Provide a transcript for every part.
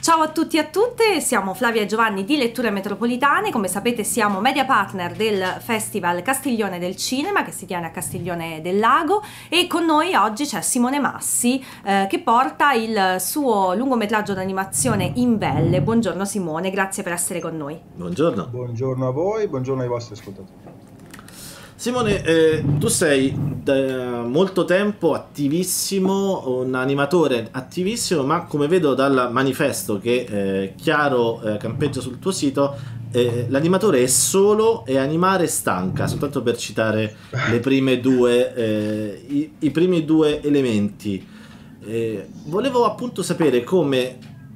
Ciao a tutti e a tutte, siamo Flavia e Giovanni di Letture Metropolitane. Come sapete siamo media partner del Festival Castiglione del Cinema che si tiene a Castiglione del Lago, e con noi oggi c'è Simone Massi che porta il suo lungometraggio d'animazione Invelle. Buongiorno Simone, grazie per essere con noi. Buongiorno. Buongiorno a voi, buongiorno ai vostri ascoltatori. Simone, tu sei da molto tempo attivissimo, un animatore attivissimo, ma come vedo dal manifesto che chiaro campeggia sul tuo sito, l'animatore è solo e animare stanca, soltanto per citare le prime due, i primi due elementi. Volevo appunto sapere come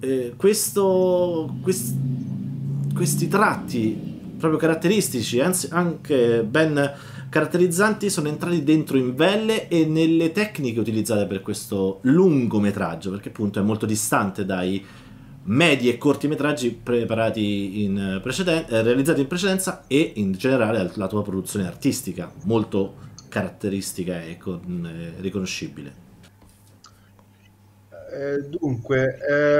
questi tratti proprio caratteristici, anzi anche ben caratterizzanti, sono entrati dentro Invelle e nelle tecniche utilizzate per questo lungometraggio, perché appunto è molto distante dai medi e cortometraggi preparati realizzati in precedenza, e in generale la tua produzione artistica molto caratteristica e riconoscibile. Dunque,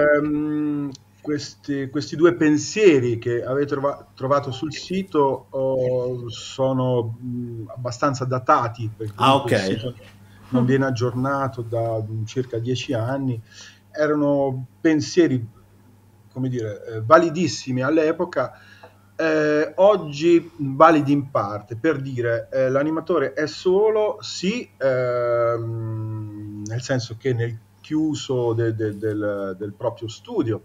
questi due pensieri che avete trovato sul sito sono abbastanza datati, perché Ah, comunque ok. il sito non viene aggiornato da circa 10 anni. Erano pensieri, come dire, validissimi all'epoca, oggi validi in parte. Per dire, l'animatore è solo, sì, nel senso che nel chiuso del proprio studio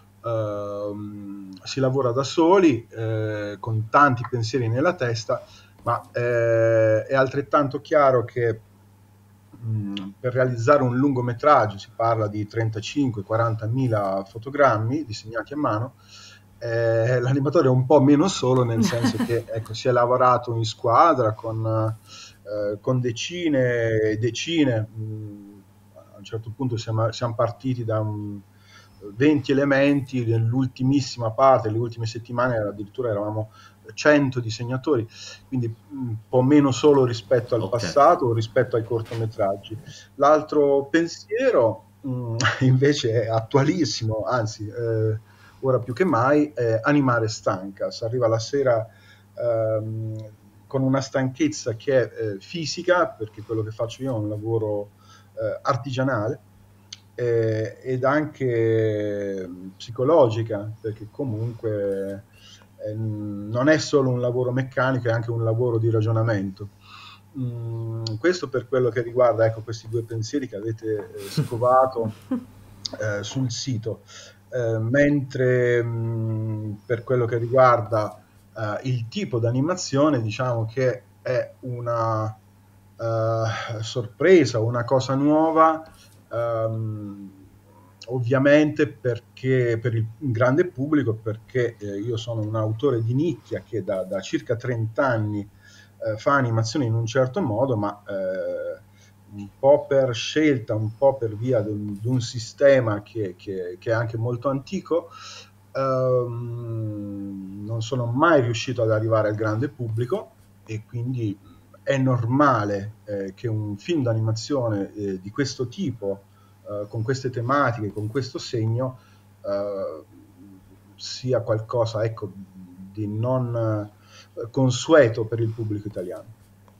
si lavora da soli, con tanti pensieri nella testa, ma è altrettanto chiaro che per realizzare un lungometraggio si parla di 35-40 mila fotogrammi disegnati a mano. L'animatore è un po' meno solo, nel senso che ecco, si è lavorato in squadra con decine e decine. A un certo punto siamo partiti da 20 elementi, nell'ultimissima parte, le ultime settimane addirittura eravamo 100 disegnatori, quindi un po' meno solo rispetto al Ok. passato o rispetto ai cortometraggi. L'altro pensiero invece è attualissimo, anzi ora più che mai, animare stanca. Si arriva la sera ehm, con una stanchezza che è fisica, perché quello che faccio io è un lavoro artigianale, ed anche psicologica, perché comunque non è solo un lavoro meccanico, è anche un lavoro di ragionamento. Questo per quello che riguarda, ecco, questi due pensieri che avete scovato sul sito. Mentre per quello che riguarda il tipo di animazione, diciamo che è una sorpresa, una cosa nuova, ehm, ovviamente perché per il grande pubblico, perché io sono un autore di nicchia che da circa 30 anni fa animazione in un certo modo, ma un po' per scelta, un po' per via di un sistema che è anche molto antico, non sono mai riuscito ad arrivare al grande pubblico, e quindi è normale che un film d'animazione di questo tipo, con queste tematiche, con questo segno, eh, sia qualcosa, ecco, di non consueto per il pubblico italiano.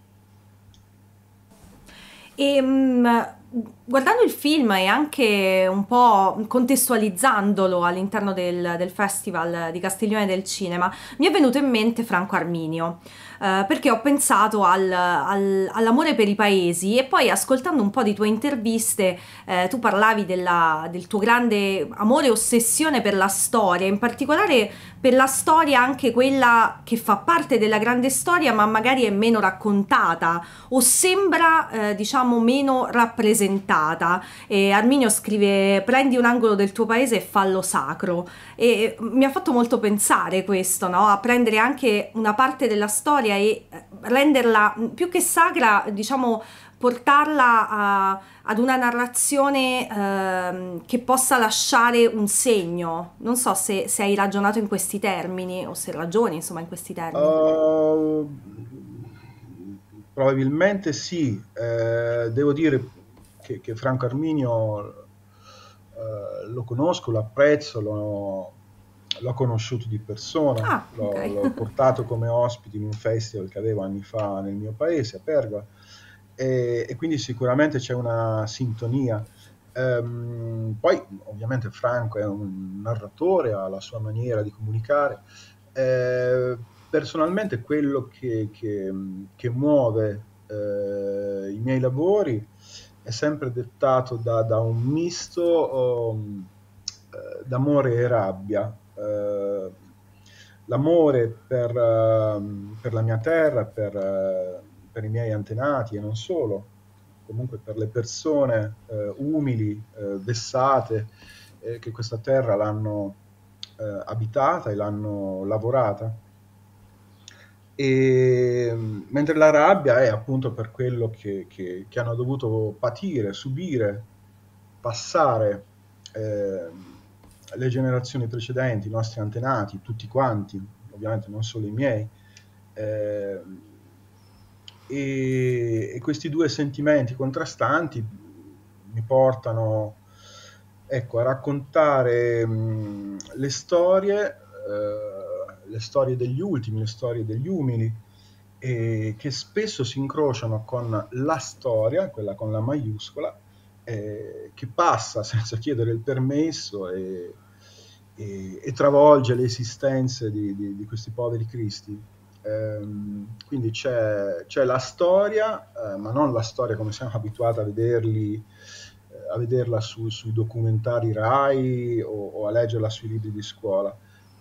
E guardando il film e anche un po' contestualizzandolo all'interno del Festival di Castiglione del Cinema, mi è venuto in mente Franco Arminio, perché ho pensato all'amore per i paesi, e poi ascoltando un po' di tue interviste, tu parlavi del tuo grande amore e ossessione per la storia, in particolare per la storia anche quella che fa parte della grande storia ma magari è meno raccontata o sembra diciamo meno rappresentata. E Arminio scrive: prendi un angolo del tuo paese e fallo sacro, e mi ha fatto molto pensare questo, no? A prendere anche una parte della storia e renderla più che sacra, diciamo portarla ad una narrazione che possa lasciare un segno. Non so se hai ragionato in questi termini o se ragioni insomma in questi termini. Uh, Probabilmente sì. Devo dire che Franco Arminio lo conosco, lo apprezzo, l'ho conosciuto di persona, Ah, ok. l'ho portato come ospite in un festival che avevo anni fa nel mio paese, a Pergola, e quindi sicuramente c'è una sintonia. Poi ovviamente Franco è un narratore, ha la sua maniera di comunicare. Personalmente quello che muove i miei lavori è sempre dettato da un misto d'amore e rabbia. L'amore per la mia terra, per i miei antenati e non solo, comunque per le persone umili, vessate, che questa terra l'hanno abitata e l'hanno lavorata. E, mentre la rabbia è appunto per quello che hanno dovuto patire, subire, passare eh, le generazioni precedenti, i nostri antenati, tutti quanti, ovviamente non solo i miei. eh, e questi due sentimenti contrastanti mi portano, ecco, a raccontare le storie degli ultimi, le storie degli umili, e che spesso si incrociano con la storia, quella con la maiuscola, che passa senza chiedere il permesso e travolge le esistenze di questi poveri cristi. Quindi c'è la storia, ma non la storia come siamo abituati a vederla sui documentari Rai o a leggerla sui libri di scuola.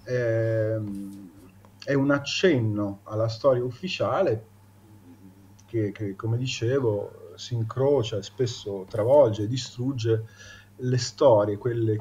È un accenno alla storia ufficiale che, come dicevo, si incrocia e spesso travolge e distrugge le storie, quelle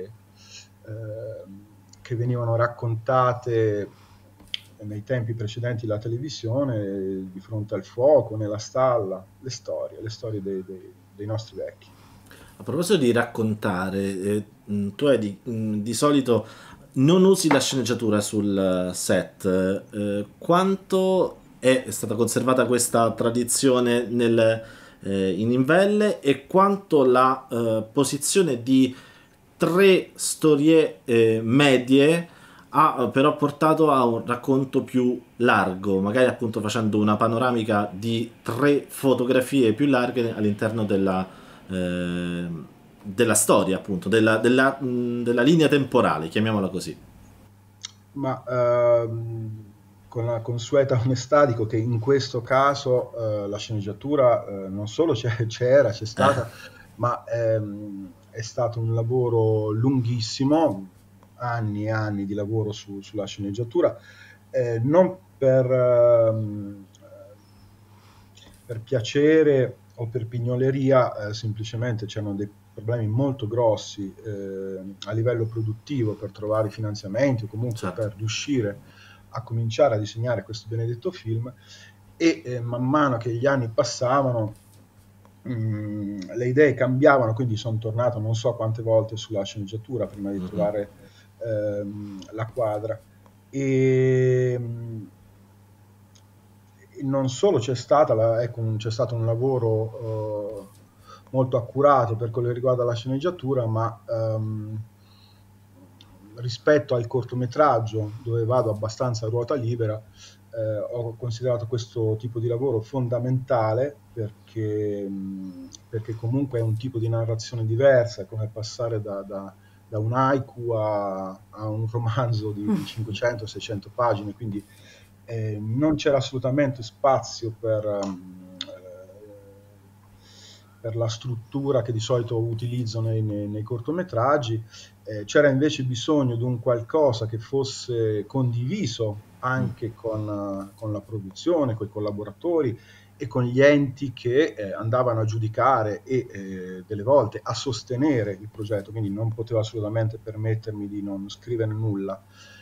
che venivano raccontate nei tempi precedenti alla televisione, di fronte al fuoco, nella stalla, le storie dei nostri vecchi. A proposito di raccontare, tu hai di solito non usi la sceneggiatura sul set. Quanto è stata conservata questa tradizione in Invelle e quanto la posizione di tre storie medie ha però portato a un racconto più largo, magari appunto facendo una panoramica di tre fotografie più larghe all'interno eh, della storia, appunto, della linea temporale, chiamiamola così. Ma con la consueta onestà dico che in questo caso la sceneggiatura non solo c'è stata, ma è stato un lavoro lunghissimo, anni e anni di lavoro sulla sceneggiatura, non per piacere o per pignoleria, semplicemente c'erano dei problemi molto grossi a livello produttivo per trovare finanziamenti o comunque Certo. per riuscire a cominciare a disegnare questo benedetto film, e man mano che gli anni passavano le idee cambiavano, quindi sono tornato non so quante volte sulla sceneggiatura prima di Mhm. trovare la quadra. E non solo ecco, c'è stato un lavoro molto accurato per quello che riguarda la sceneggiatura, ma rispetto al cortometraggio, dove vado abbastanza a ruota libera, ho considerato questo tipo di lavoro fondamentale perché comunque è un tipo di narrazione diversa, è come passare da un haiku a un romanzo di 500-600 pagine, quindi non c'era assolutamente spazio per la struttura che di solito utilizzo nei cortometraggi. C'era invece bisogno di un qualcosa che fosse condiviso anche con la produzione, con i collaboratori e con gli enti che andavano a giudicare e delle volte a sostenere il progetto, quindi non potevo assolutamente permettermi di non scrivere nulla.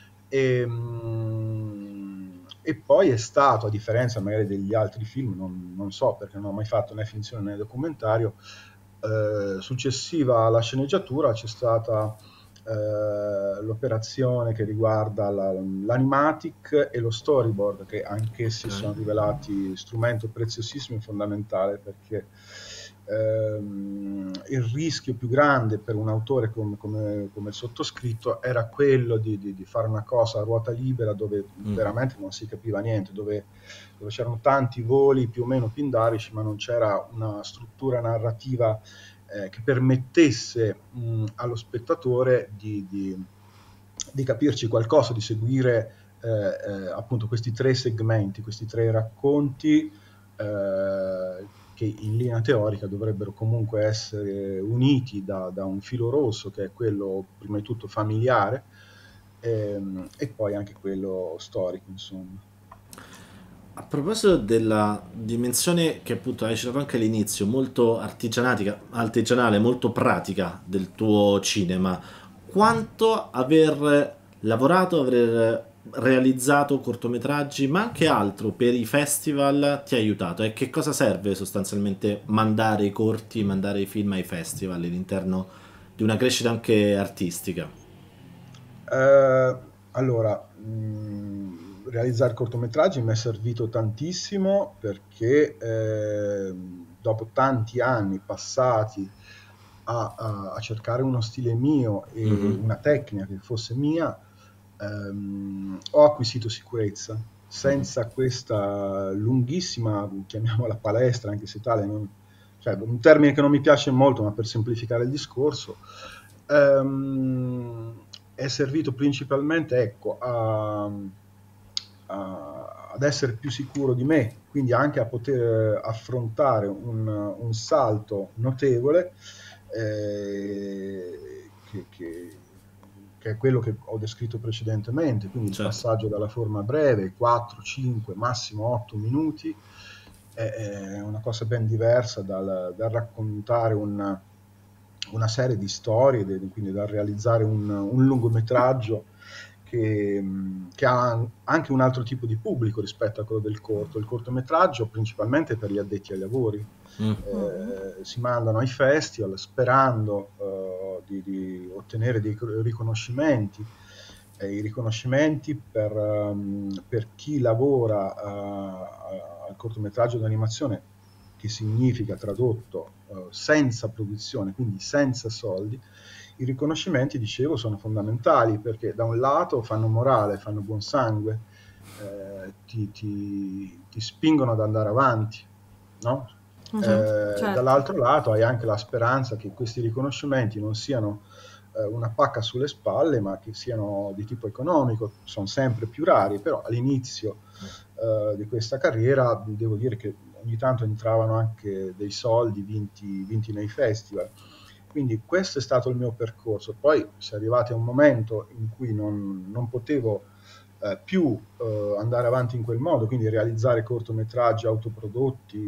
E poi è stato, a differenza magari degli altri film, non so perché non ho mai fatto né finzione né documentario, successiva alla sceneggiatura c'è stata l'operazione che riguarda l'animatic e lo storyboard, che anch'essi Ok. sono rivelati strumento preziosissimo e fondamentale, perché Il rischio più grande per un autore come il sottoscritto era quello di fare una cosa a ruota libera dove veramente non si capiva niente, dove c'erano tanti voli più o meno pindarici, ma non c'era una struttura narrativa che permettesse allo spettatore di capirci qualcosa, di seguire appunto questi tre segmenti, questi tre racconti che in linea teorica dovrebbero comunque essere uniti da un filo rosso, che è quello prima di tutto familiare, e poi anche quello storico, insomma. A proposito della dimensione che appunto hai citato anche all'inizio, molto artigianale, molto pratica del tuo cinema, quanto aver lavorato, aver realizzato cortometraggi, ma anche altro per i festival ti ha aiutato? E che cosa serve sostanzialmente mandare i corti, mandare i film ai festival all'interno di una crescita anche artistica? Allora, realizzare cortometraggi mi è servito tantissimo perché dopo tanti anni passati a cercare uno stile mio e Mhm. una tecnica che fosse mia, ho acquisito sicurezza. Senza questa lunghissima, chiamiamola palestra, anche se tale, cioè, un termine che non mi piace molto, ma per semplificare il discorso, è servito principalmente, ecco, ad essere più sicuro di me, quindi anche a poter affrontare un salto notevole, che è quello che ho descritto precedentemente, quindi il Certo. passaggio dalla forma breve, 4, 5, massimo 8 minuti, è una cosa ben diversa dal raccontare una serie di storie, quindi da realizzare un lungometraggio che ha anche un altro tipo di pubblico rispetto a quello del corto. Il cortometraggio principalmente per gli addetti ai lavori. Mm. Si mandano ai festival sperando di ottenere dei riconoscimenti. I riconoscimenti per chi lavora al cortometraggio d'animazione, che significa tradotto senza produzione, quindi senza soldi. I riconoscimenti, dicevo, sono fondamentali perché da un lato fanno morale, fanno buon sangue, ti spingono ad andare avanti, no? Mhm, certo. Dall'altro lato hai anche la speranza che questi riconoscimenti non siano una pacca sulle spalle, ma che siano di tipo economico. Sono sempre più rari, però all'inizio di questa carriera devo dire che ogni tanto entravano anche dei soldi vinti nei festival. Quindi questo è stato il mio percorso. Poi si è arrivati a un momento in cui non potevo più andare avanti in quel modo, quindi realizzare cortometraggi autoprodotti,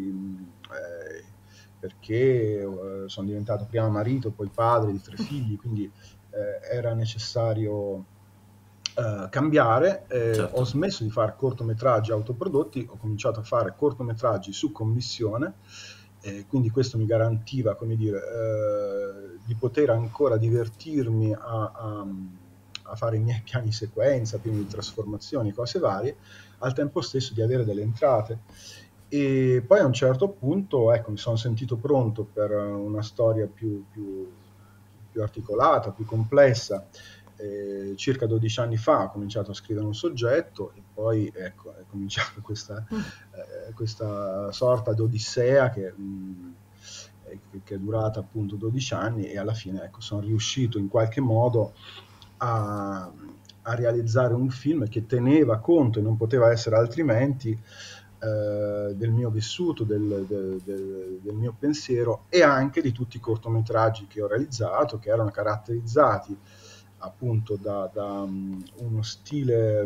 perché sono diventato prima marito, poi padre di 3 figli, quindi era necessario cambiare. Ho Certo. smesso di fare cortometraggi autoprodotti, ho cominciato a fare cortometraggi su commissione, quindi questo mi garantiva, come dire, di poter ancora divertirmi a fare i miei piani sequenza, piani di trasformazioni, cose varie, al tempo stesso di avere delle entrate. E poi a un certo punto, ecco, mi sono sentito pronto per una storia più articolata, più complessa. Circa 12 anni fa ho cominciato a scrivere un soggetto e poi ecco, è cominciata questa sorta di odissea che è durata appunto 12 anni e alla fine ecco, sono riuscito in qualche modo a realizzare un film che teneva conto, e non poteva essere altrimenti, del mio vissuto, del mio pensiero e anche di tutti i cortometraggi che ho realizzato, che erano caratterizzati appunto da uno stile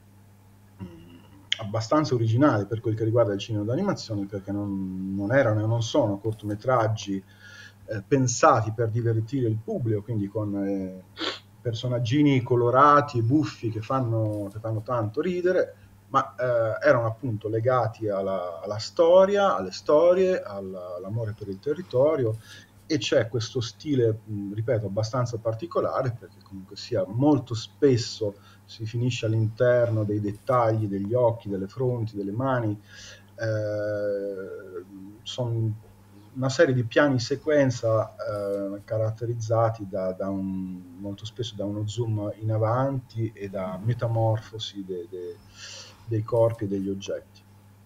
abbastanza originale per quel che riguarda il cinema d'animazione, perché non erano e non sono cortometraggi pensati per divertire il pubblico, quindi con personaggini colorati e buffi che fanno tanto ridere, ma erano appunto legati alla storia, alle storie, all'amore per il territorio, e c'è questo stile, ripeto, abbastanza particolare, perché comunque sia molto spesso si finisce all'interno dei dettagli, degli occhi, delle fronti, delle mani. Sono una serie di piani sequenza caratterizzati molto spesso da uno zoom in avanti e da metamorfosi dei corpi e degli oggetti.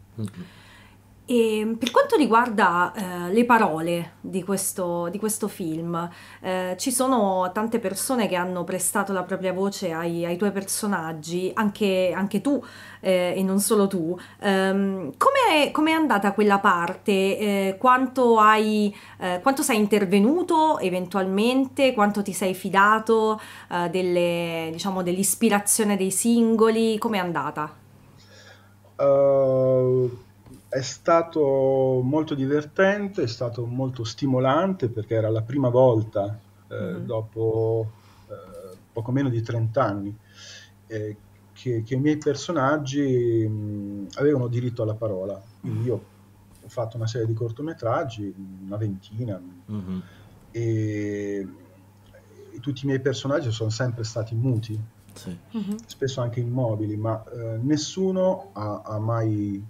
E per quanto riguarda le parole di questo film, ci sono tante persone che hanno prestato la propria voce ai tuoi personaggi, anche tu e non solo tu. Come è andata quella parte? Quanto sei intervenuto eventualmente? Quanto ti sei fidato dell'ispirazione dei singoli? Come è andata? È stato molto divertente, è stato molto stimolante perché era la prima volta dopo poco meno di 30 anni che i miei personaggi avevano diritto alla parola. Quindi io ho fatto una serie di cortometraggi, una ventina, e tutti i miei personaggi sono sempre stati muti, Sì. spesso anche immobili, ma nessuno ha mai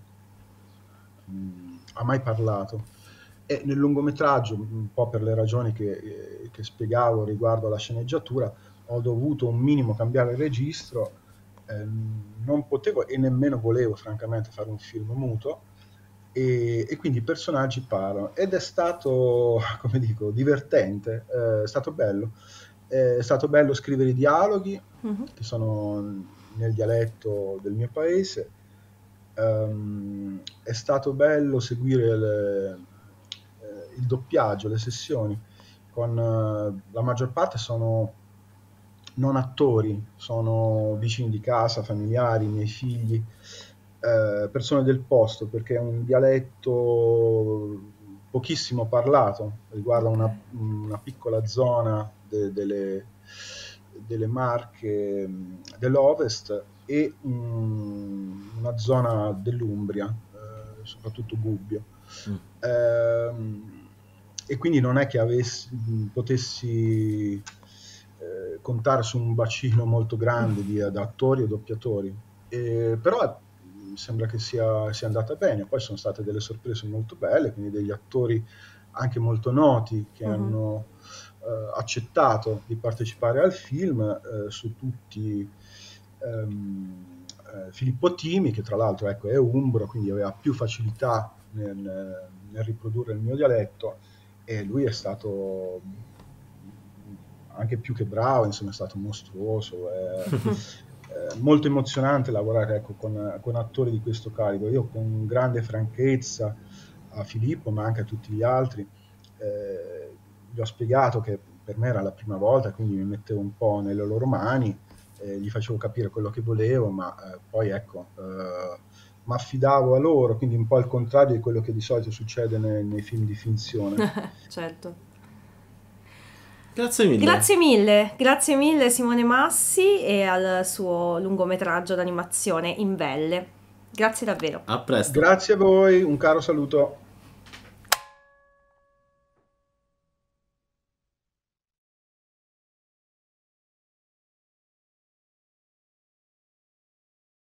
parlato. E nel lungometraggio, un po' per le ragioni che spiegavo riguardo alla sceneggiatura, ho dovuto un minimo cambiare il registro. Non potevo e nemmeno volevo francamente fare un film muto, e quindi i personaggi parlano, ed è stato, come dico, divertente, è stato bello. È stato bello scrivere i dialoghi che sono nel dialetto del mio paese. È stato bello seguire il doppiaggio, le sessioni, con la maggior parte sono non attori, sono vicini di casa, familiari, miei figli, persone del posto, perché è un dialetto pochissimo parlato, riguarda una piccola zona delle Marche dell'Ovest e una zona dell'Umbria, soprattutto Gubbio. E quindi non è che potessi contare su un bacino molto grande di attori e doppiatori, però sembra che sia andata bene. Poi sono state delle sorprese molto belle, quindi degli attori anche molto noti che hanno accettato di partecipare al film, su tutti Filippo Timi, che tra l'altro ecco, è umbro, quindi aveva più facilità nel riprodurre il mio dialetto, e lui è stato anche più che bravo, insomma è stato mostruoso, è molto emozionante lavorare, ecco, con attori di questo calibro. Io con grande franchezza a Filippo, ma anche a tutti gli altri, gli ho spiegato che per me era la prima volta, quindi mi mettevo un po' nelle loro mani, gli facevo capire quello che volevo, ma poi ecco, mi affidavo a loro, quindi un po' al contrario di quello che di solito succede nei film di finzione. Certo. Grazie mille. Grazie mille Simone Massi e al suo lungometraggio d'animazione In Velle. Grazie davvero. A presto. Grazie a voi, un caro saluto.